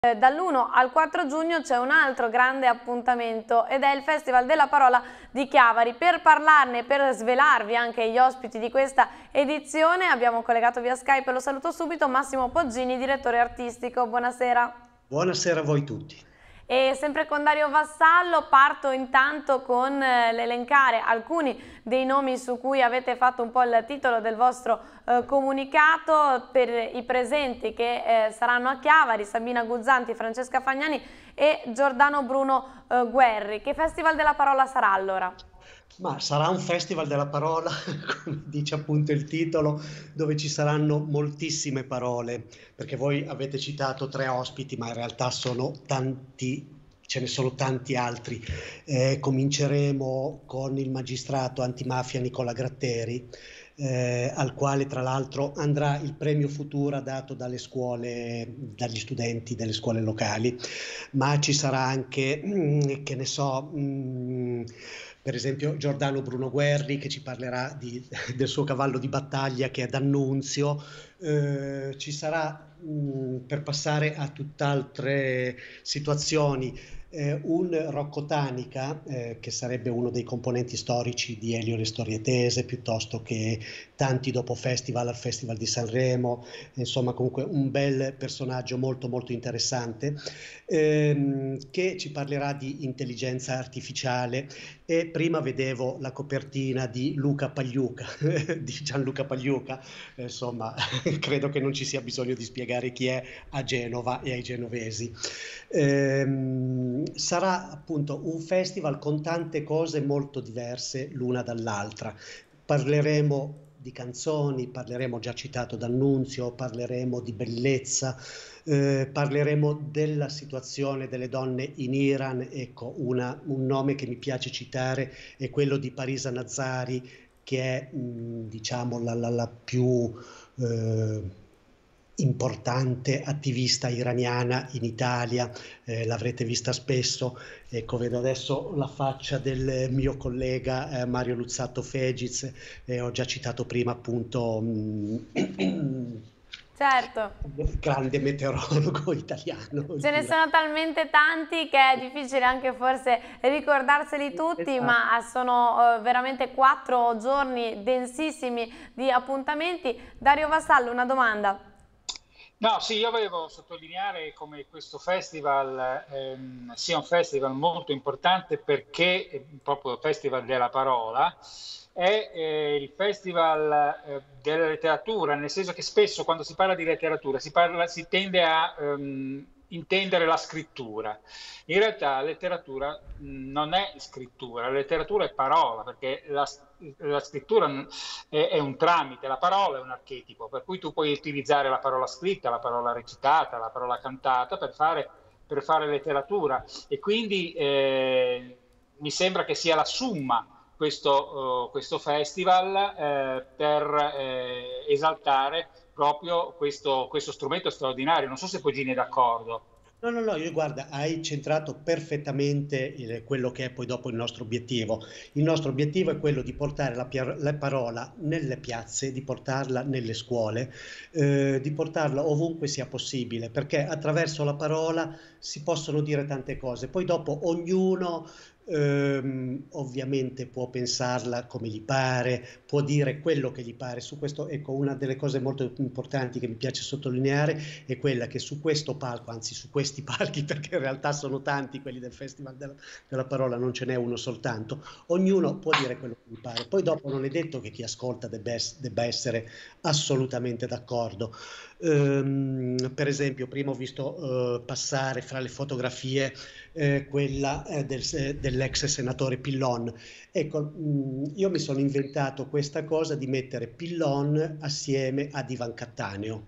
Dall'1 al 4 giugno c'è un altro grande appuntamento ed è il Festival della Parola di Chiavari. Per parlarne, per svelarvi anche gli ospiti di questa edizione abbiamo collegato via Skype, lo saluto subito, Massimo Poggini, direttore artistico. Buonasera. Buonasera a voi tutti. E sempre con Dario Vassallo parto intanto con l'elencare alcuni dei nomi su cui avete fatto un po' il titolo del vostro comunicato per i presenti che saranno a Chiavari: Sabina Guzzanti, Francesca Fagnani e Giordano Bruno Guerri. Che Festival della Parola sarà allora? Ma sarà un festival della parola, come dice appunto il titolo, dove ci saranno moltissime parole, perché voi avete citato 3 ospiti, ma in realtà sono tanti, ce ne sono tanti altri. Cominceremo con il magistrato antimafia Nicola Gratteri, al quale tra l'altro andrà il premio Futura dato dalle scuole, dagli studenti delle scuole locali, ma ci sarà anche, che ne so, per esempio Giordano Bruno Guerri, che ci parlerà del suo cavallo di battaglia che è D'Annunzio. Ci sarà, per passare a tutt'altre situazioni, un Rocco Tanica, che sarebbe uno dei componenti storici di Elio Le Storie Tese, piuttosto che tanti dopo festival al Festival di Sanremo, insomma comunque un bel personaggio molto molto interessante, che ci parlerà di intelligenza artificiale. E prima vedevo la copertina di Luca Pagliuca, di Gianluca Pagliuca, insomma credo che non ci sia bisogno di spiegare chi è a Genova e ai genovesi. Sarà appunto un festival con tante cose molto diverse l'una dall'altra. Parleremo di canzoni, parleremo, già citato D'Annunzio, parleremo di bellezza, parleremo della situazione delle donne in Iran. Ecco, un nome che mi piace citare è quello di Parisa Nazari, che è diciamo la più importante attivista iraniana in Italia. L'avrete vista spesso. Ecco, vedo adesso la faccia del mio collega Mario Luzzatto Fegiz, ho già citato prima appunto Certo. grande meteorologo italiano. Ce ne sono talmente tanti che è difficile anche forse ricordarseli tutti, Esatto. ma sono veramente 4 giorni densissimi di appuntamenti. Dario Vassallo, una domanda. No, sì, io volevo sottolineare come questo festival sia un festival molto importante perché proprio il Festival della Parola è il festival della letteratura, nel senso che spesso quando si parla di letteratura si tende a intendere la scrittura. In realtà la letteratura non è scrittura, la letteratura è parola, perché la scrittura è un tramite, la parola è un archetipo, per cui tu puoi utilizzare la parola scritta, la parola recitata, la parola cantata per fare letteratura, e quindi mi sembra che sia la summa questo festival per esaltare proprio questo strumento straordinario. Non so se Pogini è d'accordo. No, no, no, io guarda, hai centrato perfettamente quello che è poi dopo il nostro obiettivo. Il nostro obiettivo è quello di portare la parola nelle piazze, di portarla nelle scuole, di portarla ovunque sia possibile, perché attraverso la parola si possono dire tante cose. Poi dopo ognuno ovviamente può pensarla come gli pare, può dire quello che gli pare. Su questo, ecco, una delle cose molto importanti che mi piace sottolineare è quella che su questo palco, anzi su questi palchi, perché in realtà sono tanti quelli del Festival della Parola, non ce n'è uno soltanto, ognuno può dire quello che gli pare. Poi dopo non è detto che chi ascolta debba essere assolutamente d'accordo. Per esempio, prima ho visto passare fra le fotografie quella dell'ex senatore Pillon. Ecco, io mi sono inventato questa cosa di mettere Pillon assieme ad Ivan Cattaneo.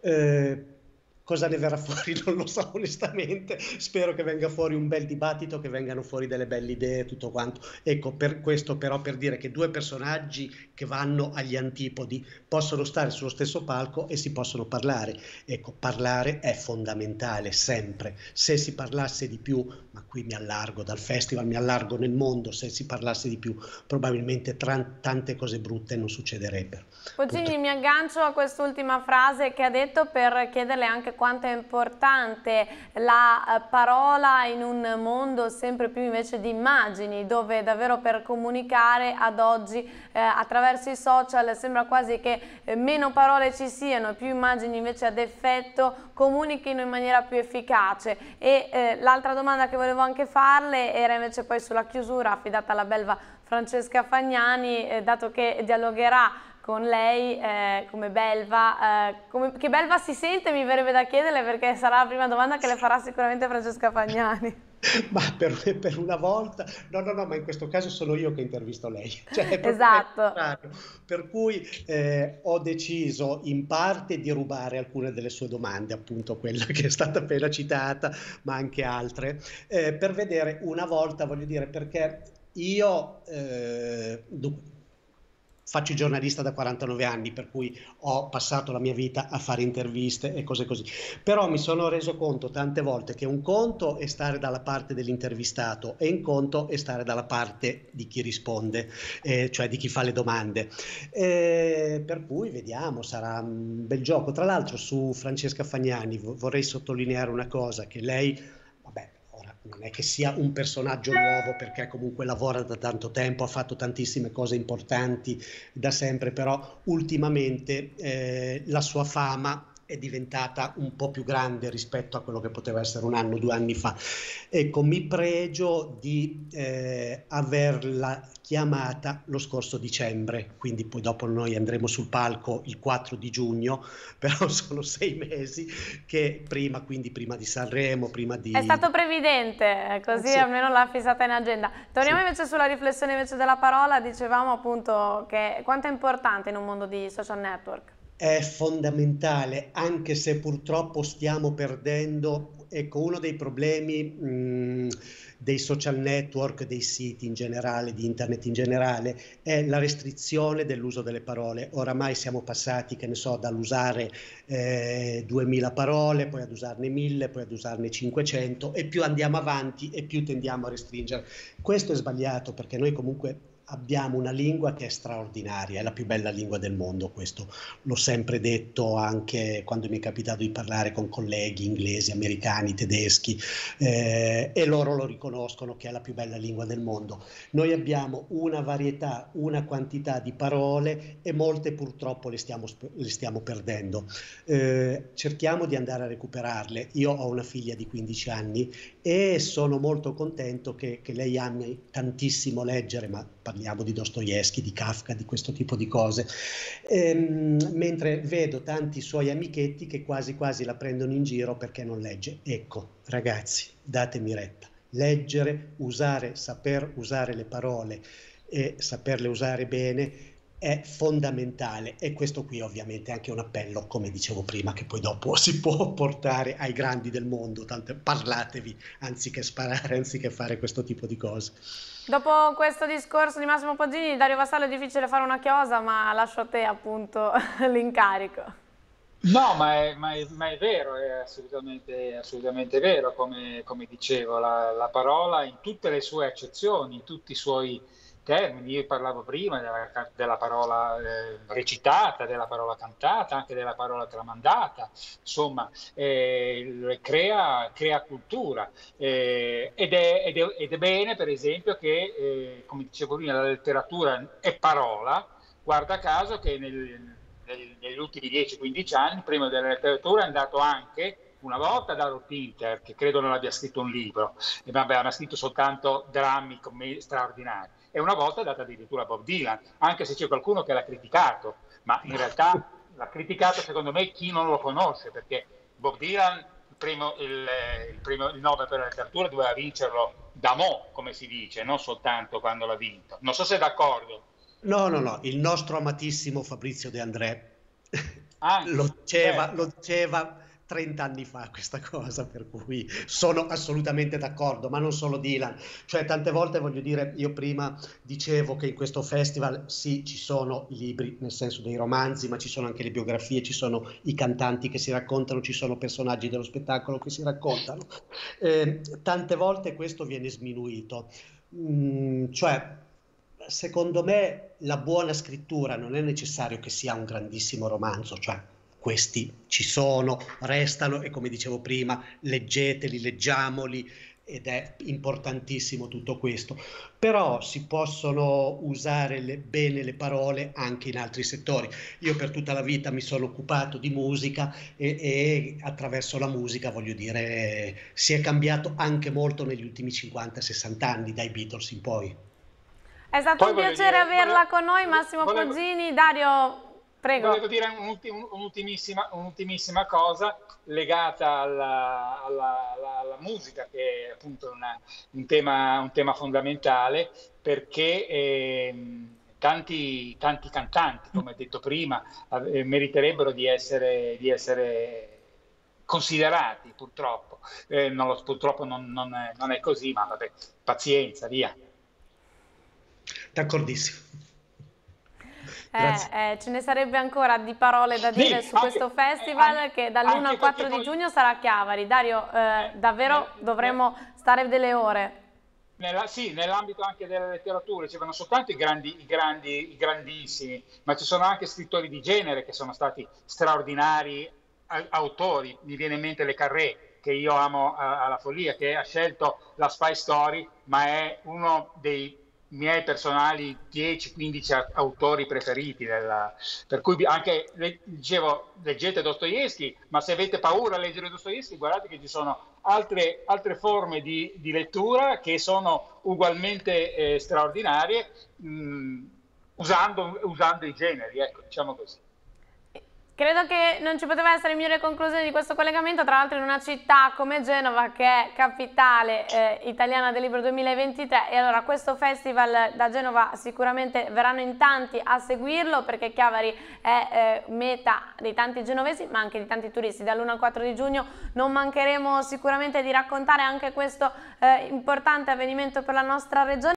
Cosa ne verrà fuori non lo so onestamente, spero che venga fuori un bel dibattito, che vengano fuori delle belle idee, tutto quanto. Ecco, per questo però, per dire che 2 personaggi che vanno agli antipodi possono stare sullo stesso palco e si possono parlare. Ecco, parlare è fondamentale sempre. Se si parlasse di più, ma qui mi allargo dal festival, mi allargo nel mondo, se si parlasse di più probabilmente tante cose brutte non succederebbero. Poggini, mi aggancio a quest'ultima frase che ha detto per chiederle anche quanto è importante la parola in un mondo sempre più invece di immagini, dove davvero per comunicare ad oggi attraverso i social sembra quasi che meno parole ci siano, più immagini invece ad effetto comunichino in maniera più efficace. E l'altra domanda che volevo anche farle era invece poi sulla chiusura, affidata alla belva Francesca Fagnani, dato che dialogherà con lei come belva, che belva si sente, mi verrebbe da chiederle, perché sarà la prima domanda che le farà sicuramente Francesca Fagnani. Ma per una volta, no, ma in questo caso sono io che intervisto lei. Cioè, Esatto. per cui ho deciso in parte di rubare alcune delle sue domande, appunto quella che è stata appena citata, ma anche altre, per vedere una volta, voglio dire, perché io faccio il giornalista da 49 anni, per cui ho passato la mia vita a fare interviste e cose così. Però mi sono reso conto tante volte che un conto è stare dalla parte dell'intervistato e un conto è stare dalla parte di chi risponde, cioè di chi fa le domande. Per cui vediamo, sarà un bel gioco. Tra l'altro su Francesca Fagnani vorrei sottolineare una cosa, che lei, vabbè, non è che sia un personaggio nuovo, perché comunque lavora da tanto tempo, ha fatto tantissime cose importanti da sempre, però ultimamente la sua fama è diventata un po' più grande rispetto a quello che poteva essere 1 anno, 2 anni fa. Ecco, mi pregio di averla chiamata lo scorso dicembre, quindi poi dopo noi andremo sul palco il 4 di giugno, però sono 6 mesi che prima, quindi prima di Sanremo, prima di... È stato previdente, così sì, almeno l'ha fissata in agenda. Torniamo sì. invece sulla riflessione invece della parola, dicevamo appunto che quanto è importante in un mondo di social network. È fondamentale, anche se purtroppo stiamo perdendo. Ecco, uno dei problemi dei social network, dei siti in generale, di internet in generale, è la restrizione dell'uso delle parole. Oramai siamo passati, che ne so, dall'usare 2000 parole, poi ad usarne 1000, poi ad usarne 500, e più andiamo avanti e più tendiamo a restringere. Questo è sbagliato, perché noi comunque abbiamo una lingua che è straordinaria, è la più bella lingua del mondo, questo l'ho sempre detto anche quando mi è capitato di parlare con colleghi inglesi, americani, tedeschi, e loro lo riconoscono che è la più bella lingua del mondo. Noi abbiamo una varietà, una quantità di parole e molte purtroppo le stiamo perdendo. Cerchiamo di andare a recuperarle. Io ho una figlia di 15 anni e sono molto contento che lei ami tantissimo leggere, ma parliamo di Dostoevskij, di Kafka, di questo tipo di cose, mentre vedo tanti suoi amichetti che quasi quasi la prendono in giro perché non legge. Ecco, ragazzi, datemi retta. Leggere, usare, saper usare le parole e saperle usare bene è fondamentale, e questo qui ovviamente è anche un appello, come dicevo prima, che poi dopo si può portare ai grandi del mondo, tanto parlatevi anziché sparare, anziché fare questo tipo di cose. Dopo questo discorso di Massimo Poggini, Dario Vassallo, è difficile fare una chiosa, ma lascio a te appunto l'incarico. No, ma è vero, è assolutamente vero, come dicevo, la parola in tutte le sue accezioni, in tutti i suoi termini. Io parlavo prima della parola recitata, della parola cantata, anche della parola tramandata, insomma, crea cultura, ed è bene, per esempio, che, come dicevo prima, la letteratura è parola. Guarda caso che negli ultimi 10-15 anni, prima della letteratura, è andato anche una volta Dario Pinter, che credo non abbia scritto un libro, e vabbè, ha scritto soltanto drammi straordinari, e una volta è dato addirittura Bob Dylan, anche se c'è qualcuno che l'ha criticato, ma in realtà l'ha criticato secondo me chi non lo conosce, perché Bob Dylan il Nobel per la letteratura doveva vincerlo da mo', come si dice, non soltanto quando l'ha vinto. Non so se è d'accordo. No, il nostro amatissimo Fabrizio De André lo certo. diceva 30 anni fa questa cosa, per cui sono assolutamente d'accordo, ma non solo Dylan. Cioè, tante volte, voglio dire, io prima dicevo che in questo festival sì, ci sono i libri, nel senso dei romanzi, ma ci sono anche le biografie, ci sono i cantanti che si raccontano, ci sono personaggi dello spettacolo che si raccontano. Tante volte questo viene sminuito. Cioè, secondo me la buona scrittura non è necessario che sia un grandissimo romanzo, cioè questi ci sono, restano e come dicevo prima, leggeteli, leggiamoli, ed è importantissimo tutto questo. Però si possono usare bene le parole anche in altri settori. Io per tutta la vita mi sono occupato di musica e attraverso la musica, voglio dire, si è cambiato anche molto negli ultimi 50-60 anni, dai Beatles in poi. È stato un piacere averla con noi, Massimo Poggini. Dario, prego. Volevo dire un'ultimissima cosa legata alla musica, che è appunto un tema fondamentale, perché tanti cantanti, come detto prima, meriterebbero di essere considerati, purtroppo. Purtroppo non è così, ma vabbè, pazienza, via. D'accordissimo. Ce ne sarebbe ancora di parole da dire su questo festival che dall'1 al 4 di giugno sarà a Chiavari. Dario, davvero dovremmo stare delle ore. Sì, nell'ambito anche della letteratura ci sono soltanto i grandissimi, ma ci sono anche scrittori di genere che sono stati straordinari autori. Mi viene in mente Le Carré, che io amo alla follia, che ha scelto la Spy Story, ma è uno dei miei personali 10-15 autori preferiti, per cui anche, dicevo, leggete Dostoevskij, ma se avete paura a leggere Dostoevskij, guardate che ci sono altre forme di lettura che sono ugualmente straordinarie, usando i generi, ecco, diciamo così. Credo che non ci poteva essere migliore conclusione di questo collegamento, tra l'altro in una città come Genova, che è capitale italiana del libro 2023, e allora questo festival da Genova sicuramente verranno in tanti a seguirlo, perché Chiavari è meta dei tanti genovesi ma anche di tanti turisti. Dall'1 al 4 di giugno non mancheremo sicuramente di raccontare anche questo importante avvenimento per la nostra regione.